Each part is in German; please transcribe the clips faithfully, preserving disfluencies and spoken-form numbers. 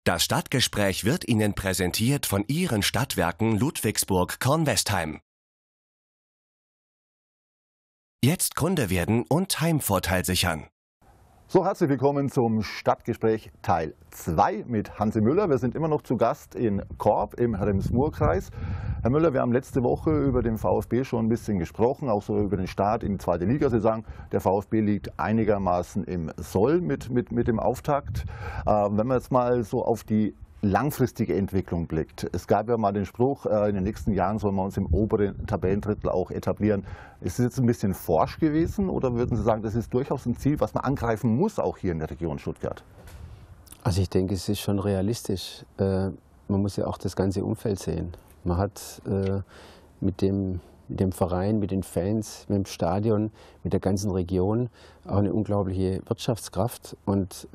Das Stadtgespräch wird Ihnen präsentiert von Ihren Stadtwerken Ludwigsburg-Kornwestheim. Jetzt Kunde werden und Heimvorteil sichern. So, herzlich willkommen zum Stadtgespräch Teil zwei mit Hansi Müller. Wir sind immer noch zu Gast in Korb im Rems-Murr-Kreis. Herr Müller, wir haben letzte Woche über den VfB schon ein bisschen gesprochen, auch so über den Start in die zweite Liga. Sie sagen, der VfB liegt einigermaßen im Soll mit, mit, mit dem Auftakt. Äh, wenn man jetzt mal so auf die langfristige Entwicklung blickt. Es gab ja mal den Spruch, in den nächsten Jahren sollen wir uns im oberen Tabellendrittel auch etablieren. Ist es jetzt ein bisschen forsch gewesen oder würden Sie sagen, das ist durchaus ein Ziel, was man angreifen muss, auch hier in der Region Stuttgart? Also ich denke, es ist schon realistisch. Man muss ja auch das ganze Umfeld sehen. Man hat mit dem, mit dem Verein, mit den Fans, mit dem Stadion, mit der ganzen Region auch eine unglaubliche Wirtschaftskraft. Und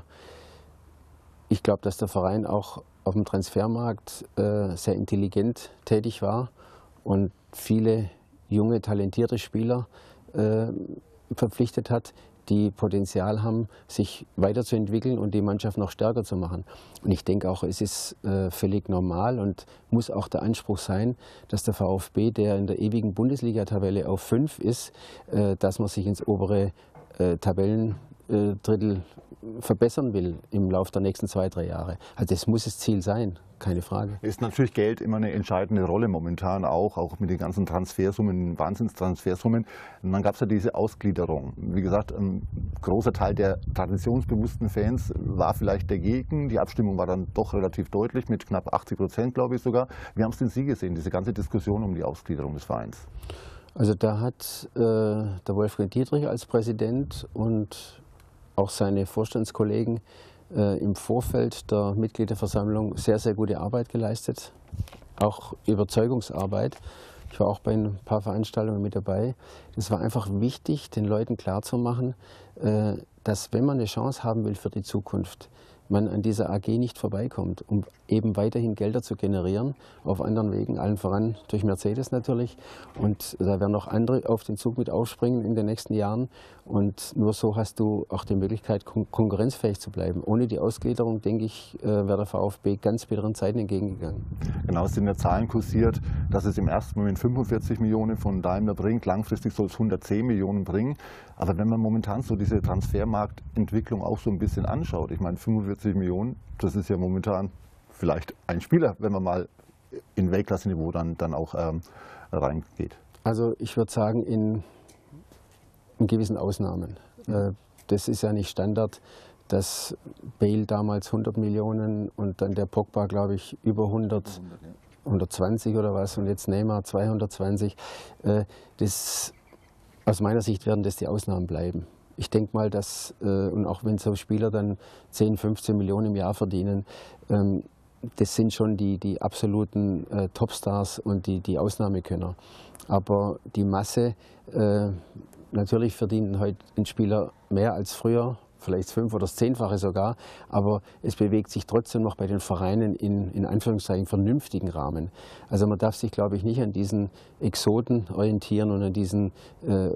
ich glaube, dass der Verein auch auf dem Transfermarkt äh, sehr intelligent tätig war und viele junge, talentierte Spieler äh, verpflichtet hat, die Potenzial haben, sich weiterzuentwickeln und die Mannschaft noch stärker zu machen. Und ich denke auch, es ist äh, völlig normal und muss auch der Anspruch sein, dass der VfB, der in der ewigen Bundesliga-Tabelle auf fünf ist, äh, dass man sich ins obere äh, Tabellendrittel verbessern will im Laufe der nächsten zwei, drei Jahre. Also das muss das Ziel sein, keine Frage. Ist natürlich Geld immer eine entscheidende Rolle momentan auch, auch mit den ganzen Transfersummen, Wahnsinnstransfersummen. Und dann gab es ja diese Ausgliederung. Wie gesagt, ein großer Teil der traditionsbewussten Fans war vielleicht dagegen. Die Abstimmung war dann doch relativ deutlich, mit knapp achtzig Prozent, glaube ich sogar. Wie haben es denn Sie gesehen, diese ganze Diskussion um die Ausgliederung des Vereins? Also da hat äh, der Wolfgang Dietrich als Präsident und auch seine Vorstandskollegen äh, im Vorfeld der Mitgliederversammlung sehr, sehr gute Arbeit geleistet, auch Überzeugungsarbeit. Ich war auch bei ein paar Veranstaltungen mit dabei. Es war einfach wichtig, den Leuten klarzumachen, äh, dass wenn man eine Chance haben will für die Zukunft, man an dieser A G nicht vorbeikommt, um eben weiterhin Gelder zu generieren, auf anderen Wegen, allen voran durch Mercedes natürlich. Und da werden noch andere auf den Zug mit aufspringen in den nächsten Jahren. Und nur so hast du auch die Möglichkeit, kon konkurrenzfähig zu bleiben. Ohne die Ausgliederung, denke ich, äh, wäre der VfB ganz bitteren Zeiten entgegengegangen. Genau, es sind ja Zahlen kursiert, dass es im ersten Moment fünfundvierzig Millionen von Daimler bringt, langfristig soll es hundertzehn Millionen bringen. Aber wenn man momentan so diese Transfermarktentwicklung auch so ein bisschen anschaut, ich meine fünfundvierzig Millionen, das ist ja momentan vielleicht ein Spieler, wenn man mal in Weltklasse-Niveau dann, dann auch ähm, reingeht. Also ich würde sagen, in, in gewissen Ausnahmen. Äh, das ist ja nicht Standard, dass Bale damals hundert Millionen und dann der Pogba, glaube ich, über hundert, hundertzwanzig oder was und jetzt Neymar zweihundertzwanzig. Äh, das, aus meiner Sicht werden das die Ausnahmen bleiben. Ich denke mal, dass, äh, und auch wenn so Spieler dann zehn, fünfzehn Millionen im Jahr verdienen, ähm, das sind schon die, die absoluten äh, Topstars und die, die Ausnahmekönner. Aber die Masse, äh, natürlich verdienen heute ein Spieler mehr als früher, vielleicht das fünf- oder das zehnfache sogar, aber es bewegt sich trotzdem noch bei den Vereinen in, in Anführungszeichen vernünftigen Rahmen. Also man darf sich, glaube ich, nicht an diesen Exoten orientieren und an diesen äh,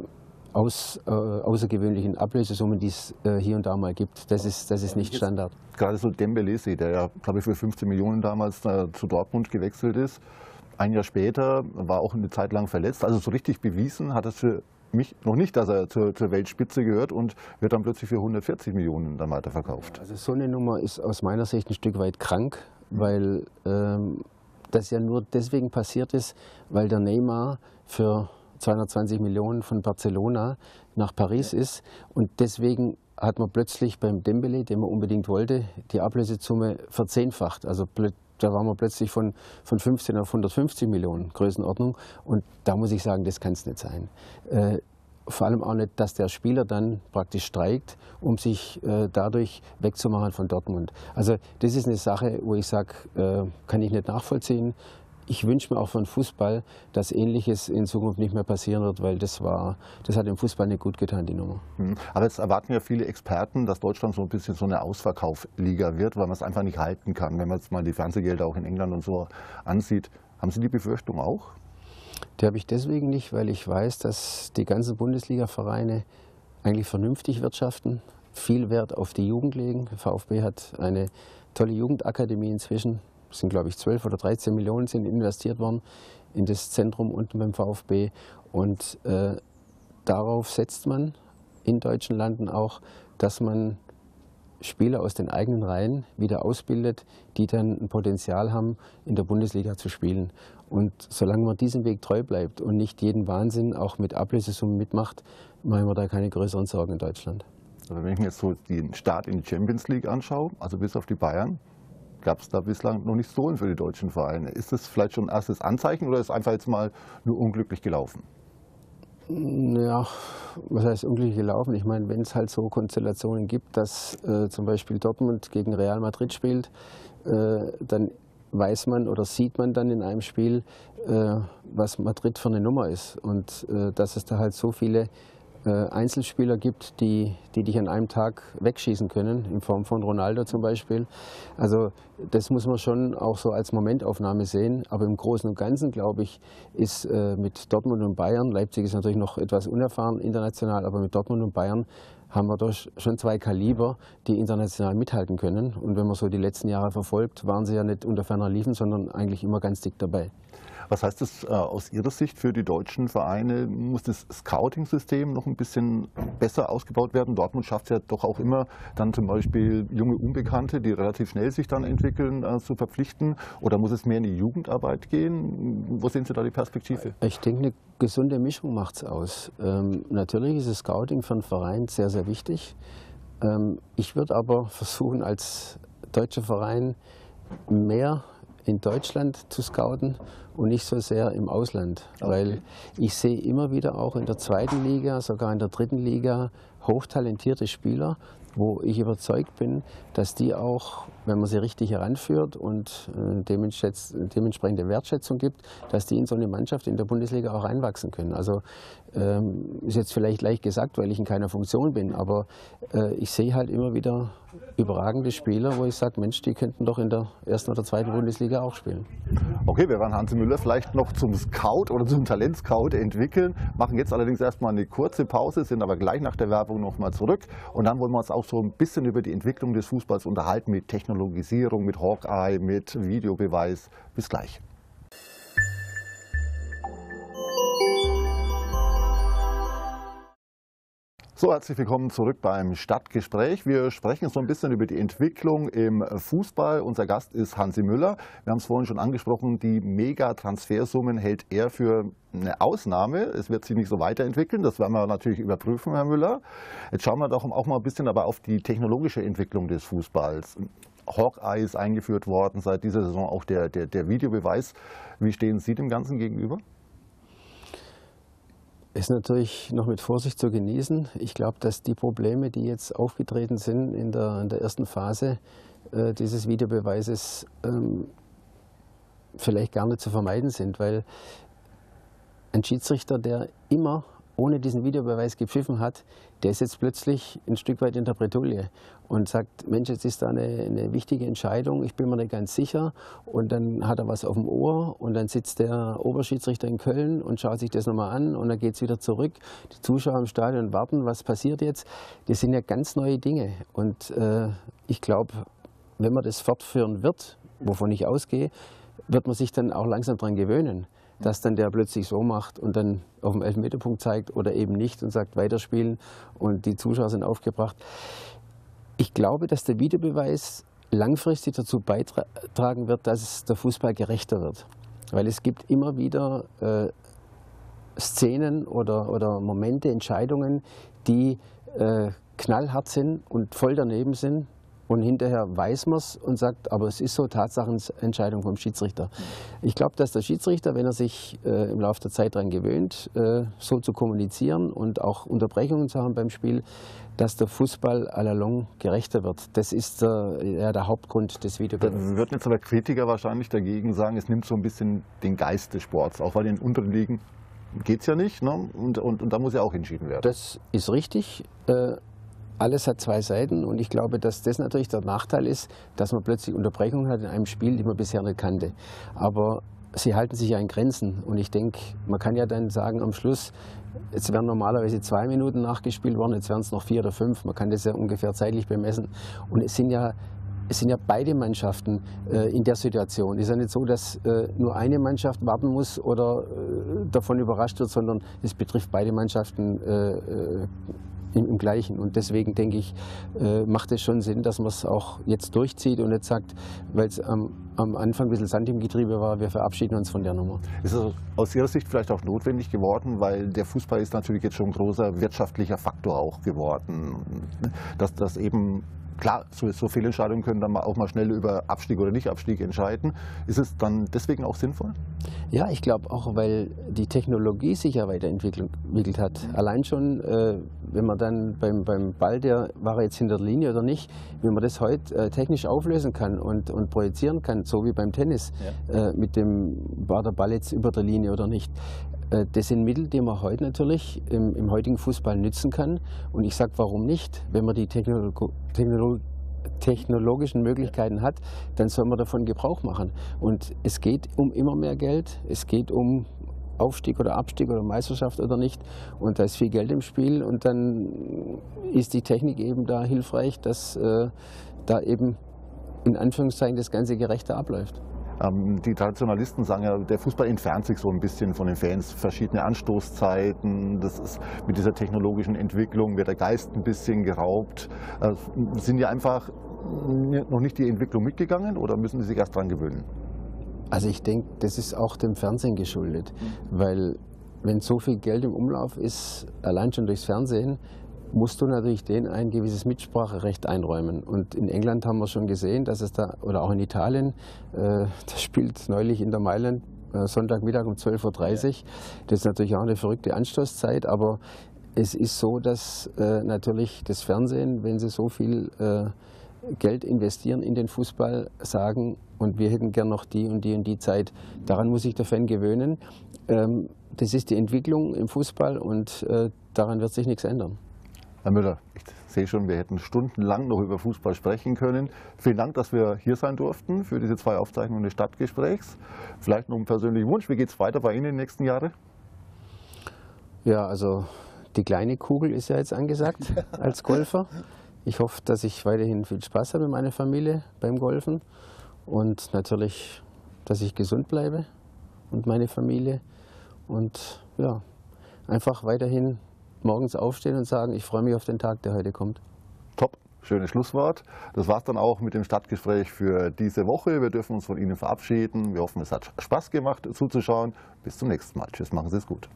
Aus, äh, außergewöhnlichen Ablösesummen, die es äh, hier und da mal gibt. Das ist, das ist nicht Standard. Gerade so Dembélé, der ja, glaube ich, für fünfzehn Millionen damals äh, zu Dortmund gewechselt ist. Ein Jahr später war auch eine Zeit lang verletzt. Also so richtig bewiesen hat es für mich noch nicht, dass er zur, zur Weltspitze gehört und wird dann plötzlich für hundertvierzig Millionen dann weiterverkauft. Also so eine Nummer ist aus meiner Sicht ein Stück weit krank, mhm. weil ähm, das ja nur deswegen passiert ist, weil der Neymar für zweihundertzwanzig Millionen von Barcelona nach Paris ja. ist und deswegen hat man plötzlich beim Dembélé, den man unbedingt wollte, die Ablösesumme verzehnfacht. Also da waren wir plötzlich von, von fünfzehn auf hundertfünfzig Millionen Größenordnung und da muss ich sagen, das kann es nicht sein. Äh, vor allem auch nicht, dass der Spieler dann praktisch streikt, um sich äh, dadurch wegzumachen von Dortmund. Also das ist eine Sache, wo ich sage, äh, kann ich nicht nachvollziehen. Ich wünsche mir auch von Fußball, dass Ähnliches in Zukunft nicht mehr passieren wird, weil das war, das hat dem Fußball nicht gut getan, die Nummer. Aber jetzt erwarten ja viele Experten, dass Deutschland so ein bisschen so eine Ausverkaufliga wird, weil man es einfach nicht halten kann. Wenn man jetzt mal die Fernsehgelder auch in England und so ansieht, haben Sie die Befürchtung auch? Die habe ich deswegen nicht, weil ich weiß, dass die ganzen Bundesliga-Vereine eigentlich vernünftig wirtschaften, viel Wert auf die Jugend legen. Der VfB hat eine tolle Jugendakademie inzwischen. Es sind, glaube ich, zwölf oder dreizehn Millionen sind investiert worden in das Zentrum unten beim VfB. Und äh, darauf setzt man in deutschen Landen auch, dass man Spieler aus den eigenen Reihen wieder ausbildet, die dann ein Potenzial haben, in der Bundesliga zu spielen. Und solange man diesem Weg treu bleibt und nicht jeden Wahnsinn auch mit Ablösesummen mitmacht, machen wir da keine größeren Sorgen in Deutschland. Also wenn ich mir jetzt so den Start in die Champions League anschaue, also bis auf die Bayern, gab es da bislang noch nicht so für die deutschen Vereine. Ist das vielleicht schon ein erstes Anzeichen oder ist einfach jetzt mal nur unglücklich gelaufen? Ja, was heißt unglücklich gelaufen? Ich meine, wenn es halt so Konstellationen gibt, dass äh, zum Beispiel Dortmund gegen Real Madrid spielt, äh, dann weiß man oder sieht man dann in einem Spiel, äh, was Madrid für eine Nummer ist. Und äh, dass es da halt so viele äh, Einzelspieler gibt, die, die dich an einem Tag wegschießen können, in Form von Ronaldo zum Beispiel. Also das muss man schon auch so als Momentaufnahme sehen. Aber im Großen und Ganzen, glaube ich, ist äh, mit Dortmund und Bayern, Leipzig ist natürlich noch etwas unerfahren international, aber mit Dortmund und Bayern haben wir doch schon zwei Kaliber, die international mithalten können. Und wenn man so die letzten Jahre verfolgt, waren sie ja nicht unter ferner Liefen, sondern eigentlich immer ganz dick dabei. Was heißt das äh, aus Ihrer Sicht für die deutschen Vereine? Muss das Scouting-System noch ein bisschen besser ausgebaut werden? Dortmund schafft es ja doch auch immer, dann zum Beispiel junge Unbekannte, die relativ schnell sich dann entwickeln, äh, zu verpflichten. Oder muss es mehr in die Jugendarbeit gehen? Wo sehen Sie da die Perspektive? Ich denke, eine gesunde Mischung macht es aus. Ähm, natürlich ist das Scouting für einen Verein sehr, sehr wichtig. Ähm, ich würde aber versuchen, als deutscher Verein mehr in Deutschland zu scouten und nicht so sehr im Ausland. Okay. Weil ich sehe immer wieder auch in der zweiten Liga, sogar in der dritten Liga, hochtalentierte Spieler, wo ich überzeugt bin, dass die auch, wenn man sie richtig heranführt und äh, dementsprechende Wertschätzung gibt, dass die in so eine Mannschaft in der Bundesliga auch reinwachsen können. Also ähm, ist jetzt vielleicht leicht gesagt, weil ich in keiner Funktion bin, aber äh, ich sehe halt immer wieder überragende Spieler, wo ich sage, Mensch, die könnten doch in der ersten oder zweiten Bundesliga auch spielen. Okay, wir werden Hansi Müller vielleicht noch zum Scout oder zum Talentscout entwickeln, machen jetzt allerdings erstmal eine kurze Pause, sind aber gleich nach der Werbung nochmal zurück und dann wollen wir uns auch so ein bisschen über die Entwicklung des Fußballs unterhalten, mit Technologisierung, mit Hawkeye, mit Videobeweis. Bis gleich. So, herzlich willkommen zurück beim Stadtgespräch. Wir sprechen so ein bisschen über die Entwicklung im Fußball. Unser Gast ist Hansi Müller. Wir haben es vorhin schon angesprochen, die Mega-Transfersummen hält er für eine Ausnahme. Es wird sich nicht so weiterentwickeln. Das werden wir natürlich überprüfen, Herr Müller. Jetzt schauen wir doch auch mal ein bisschen aber auf die technologische Entwicklung des Fußballs. Hawkeye ist eingeführt worden, seit dieser Saison auch der, der, der Videobeweis. Wie stehen Sie dem Ganzen gegenüber? Ist natürlich noch mit Vorsicht zu genießen. Ich glaube, dass die Probleme, die jetzt aufgetreten sind in der, in der ersten Phase äh, dieses Videobeweises, ähm, vielleicht gar nicht zu vermeiden sind, weil ein Schiedsrichter, der immer ohne diesen Videobeweis gepfiffen hat, der ist jetzt plötzlich ein Stück weit in der Bredouille und sagt, Mensch, jetzt ist da eine, eine wichtige Entscheidung, ich bin mir nicht ganz sicher, und dann hat er was auf dem Ohr und dann sitzt der Oberschiedsrichter in Köln und schaut sich das nochmal an und dann geht es wieder zurück. Die Zuschauer im Stadion warten, was passiert jetzt? Das sind ja ganz neue Dinge und äh, ich glaube, wenn man das fortführen wird, wovon ich ausgehe, wird man sich dann auch langsam daran gewöhnen, dass dann der plötzlich so macht und dann auf dem Elfmeterpunkt zeigt oder eben nicht und sagt, weiterspielen und die Zuschauer sind aufgebracht. Ich glaube, dass der Videobeweis langfristig dazu beitragen wird, dass der Fußball gerechter wird. Weil es gibt immer wieder äh, Szenen oder, oder Momente, Entscheidungen, die äh, knallhart sind und voll daneben sind. Und hinterher weiß man es und sagt, aber es ist so Tatsachenentscheidung vom Schiedsrichter. Ich glaube, dass der Schiedsrichter, wenn er sich äh, im Laufe der Zeit daran gewöhnt, äh, so zu kommunizieren und auch Unterbrechungen zu haben beim Spiel, dass der Fußball à la longue gerechter wird. Das ist äh, ja, der Hauptgrund des Videobeweises. Da würden jetzt aber Kritiker wahrscheinlich dagegen sagen, es nimmt so ein bisschen den Geist des Sports, auch weil in den unteren Ligen geht es ja nicht, ne? und, und, und da muss ja auch entschieden werden. Das ist richtig. Äh, Alles hat zwei Seiten und ich glaube, dass das natürlich der Nachteil ist, dass man plötzlich Unterbrechungen hat in einem Spiel, die man bisher nicht kannte. Aber sie halten sich ja in Grenzen und ich denke, man kann ja dann sagen am Schluss, Jetzt wären normalerweise zwei Minuten nachgespielt worden, jetzt wären es noch vier oder fünf. Man kann das ja ungefähr zeitlich bemessen. Und es sind ja, es sind ja beide Mannschaften äh, in der Situation. Es ist ja nicht so, dass äh, nur eine Mannschaft warten muss oder äh, davon überrascht wird, sondern es betrifft beide Mannschaften äh, äh, im, im Gleichen. Und deswegen denke ich, äh, macht es schon Sinn, dass man es auch jetzt durchzieht und nicht sagt, weil es am, am Anfang ein bisschen Sand im Getriebe war, wir verabschieden uns von der Nummer. Ist es aus Ihrer Sicht vielleicht auch notwendig geworden, weil der Fußball ist natürlich jetzt schon ein großer wirtschaftlicher Faktor auch geworden, dass das eben klar, so, so Fehlentscheidungen können dann auch mal schnell über Abstieg oder Nicht-Abstieg entscheiden. Ist es dann deswegen auch sinnvoll? Ja, ich glaube auch, weil die Technologie sich ja weiterentwickelt hat. Allein schon, äh, wenn man dann beim, beim Ball, der war er jetzt hinter der Linie oder nicht, wenn man das heute äh, technisch auflösen kann und, und projizieren kann, so wie beim Tennis, ja. äh, mit dem, war der Ball jetzt über der Linie oder nicht. Äh, das sind Mittel, die man heute natürlich im, im heutigen Fußball nützen kann. Und ich sage, warum nicht? Wenn man die Technologie Technologie technologischen Möglichkeiten hat, dann soll man davon Gebrauch machen. Und es geht um immer mehr Geld, es geht um Aufstieg oder Abstieg oder Meisterschaft oder nicht. Und da ist viel Geld im Spiel und dann ist die Technik eben da hilfreich, dass äh, da eben in Anführungszeichen das Ganze gerechter abläuft. Die Traditionalisten sagen ja, der Fußball entfernt sich so ein bisschen von den Fans. Verschiedene Anstoßzeiten, das ist mit dieser technologischen Entwicklung wird der Geist ein bisschen geraubt. Sind die einfach noch nicht die Entwicklung mitgegangen oder müssen sie sich erst dran gewöhnen? Also ich denke, das ist auch dem Fernsehen geschuldet, weil wenn so viel Geld im Umlauf ist, allein schon durchs Fernsehen, musst du natürlich denen ein gewisses Mitspracherecht einräumen. Und in England haben wir schon gesehen, dass es da, oder auch in Italien, äh, das spielt neulich in der Mailand, äh, Sonntagmittag um zwölf Uhr dreißig. Das ist natürlich auch eine verrückte Anstoßzeit, aber es ist so, dass äh, natürlich das Fernsehen, wenn sie so viel äh, Geld investieren in den Fußball, sagen, und wir hätten gern noch die und die und die Zeit. Daran muss sich der Fan gewöhnen. Ähm, das ist die Entwicklung im Fußball und äh, daran wird sich nichts ändern. Herr Müller, ich sehe schon, wir hätten stundenlang noch über Fußball sprechen können. Vielen Dank, dass wir hier sein durften für diese zwei Aufzeichnungen des Stadtgesprächs. Vielleicht noch einen persönlichen Wunsch. Wie geht es weiter bei Ihnen in den nächsten Jahren? Ja, also die kleine Kugel ist ja jetzt angesagt als Golfer. Ich hoffe, dass ich weiterhin viel Spaß habe mit meiner Familie beim Golfen und natürlich, dass ich gesund bleibe und meine Familie und ja, einfach weiterhin morgens aufstehen und sagen, ich freue mich auf den Tag, der heute kommt. Top, schönes Schlusswort. Das war es dann auch mit dem Stadtgespräch für diese Woche. Wir dürfen uns von Ihnen verabschieden. Wir hoffen, es hat Spaß gemacht zuzuschauen. Bis zum nächsten Mal. Tschüss, machen Sie es gut.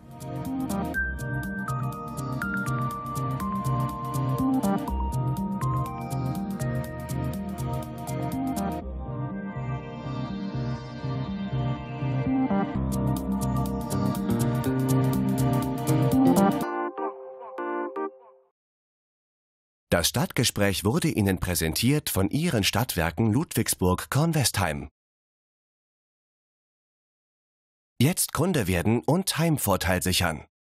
Das Stadtgespräch wurde Ihnen präsentiert von Ihren Stadtwerken Ludwigsburg-Kornwestheim. Jetzt Kunde werden und Heimvorteil sichern.